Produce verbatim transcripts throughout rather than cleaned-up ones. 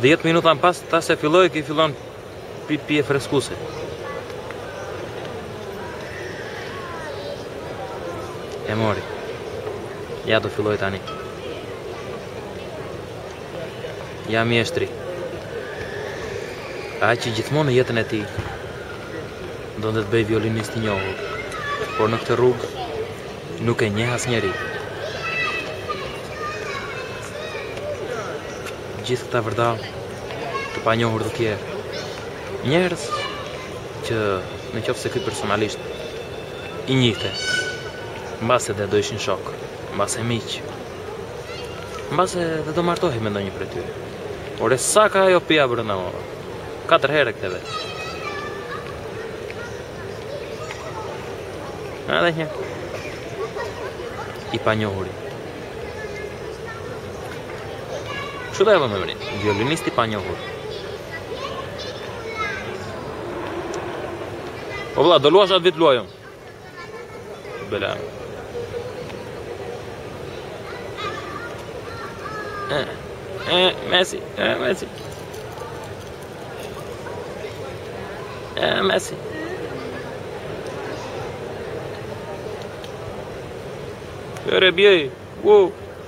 dhjetë minuta më pas, ta se filloj, ki fillon pi pije freskuse. E mori. Ja do filloj tani. Ja mjeshtri. Ai që gjithmonë në jetën e tij donte të bëj violinist i njohur, por në këtë rrugë nuk e njeh asnjëri. Gjithë këta vërdall të panjohur të tjerë, njerëz që në qoftë se ky personalisht i njihte, mbase dhe do ishin shok, mbase miq, mbase dhe do martohej me ndonjë prej tyre. Por e sa ka ajo pija brenda mua? Katër herë këtë vetë. Edhe një. I panjohuri. Kështu do e vëmë emrin, violinist i panjohur. O vlla, do luash atë vit luajëm. Bela. Eh, eh, Messi, eh, Messi. Eh, Messi. Gjëre bjej, wow.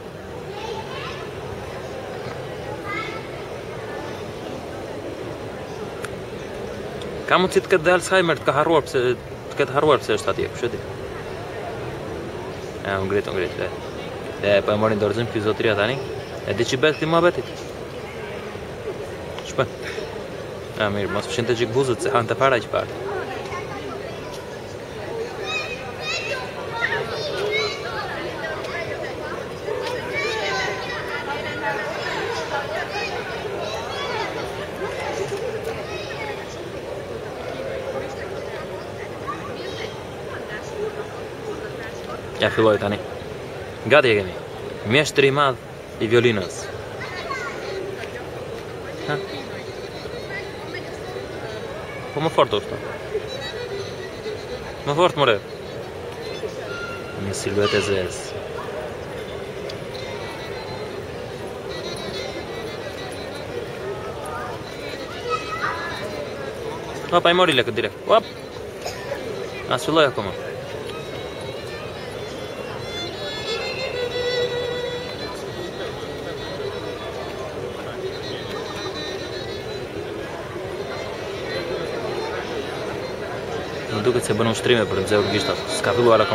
Ka mundësi të këtë dhe Alzheimer të ka harruar pëse të këtë harruar pëse është atje, kështë di. E, unë gritë, unë gritë. E, po e morin dorëzim fizotria tani. E di që betë këti mua betit. Shpën. E, mirë, mos fshin të gjikë buzët se hanë të para që parë. Ja filloj tani. Gati e kemi. Mjeshtri i madh i violinës. Ha? Po më fort është. Më fort more. Një siluetë e zezë. Opa, i mori lekët direkt. Op! As filloj akoma. Më duket se bën ushtrime për të nxehur gishtat. S'ka filluar akoma.